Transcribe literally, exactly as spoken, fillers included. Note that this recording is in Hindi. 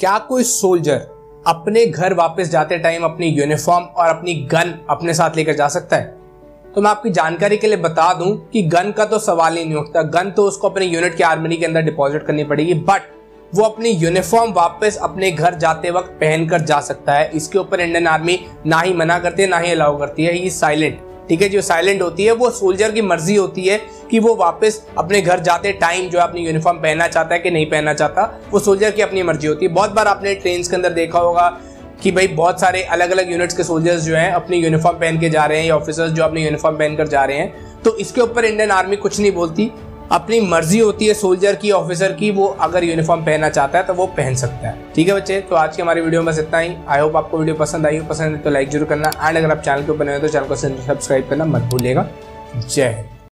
क्या कोई सोल्जर अपने घर वापस जाते टाइम अपनी यूनिफॉर्म और अपनी गन अपने साथ लेकर जा सकता है? तो मैं आपकी जानकारी के लिए बता दूं कि गन का तो सवाल ही नहीं उठता। गन तो उसको अपनी यूनिट की आर्मरी के अंदर डिपॉजिट करनी पड़ेगी, बट वो अपनी यूनिफॉर्म वापस अपने घर जाते वक्त पहनकर जा सकता है। इसके ऊपर इंडियन आर्मी ना ही मना करती है ना ही अलाउ करती है। ये साइलेंट, ठीक है, जो साइलेंट होती है वो सोल्जर की मर्जी होती है कि वो वापस अपने घर जाते टाइम जो है अपनी यूनिफॉर्म पहनना चाहता है कि नहीं पहनना चाहता। वो सोल्जर की अपनी मर्जी होती है। बहुत बार आपने ट्रेन के अंदर देखा होगा कि भाई बहुत सारे अलग अलग यूनिट्स के सोल्जर्स जो हैं अपनी यूनिफॉर्म पहन के जा रहे हैं या ऑफिसर्स जो अपनी यूनिफॉर्म पहनकर जा रहे हैं। तो इसके ऊपर इंडियन आर्मी कुछ नहीं बोलती, अपनी मर्जी होती है सोल्जर की, ऑफिसर की। वो अगर यूनिफॉर्म पहनना चाहता है तो वो पहन सकता है। ठीक है बच्चे, तो आज की हमारी वीडियो में बस इतना ही। आई होप आपको वीडियो पसंद आई हो। पसंद है तो लाइक जरूर करना, एंड अगर आप चैनल के ऊपर नए हो तो चैनल को सब्सक्राइब करना मत भूलिएगा। जय हिंद।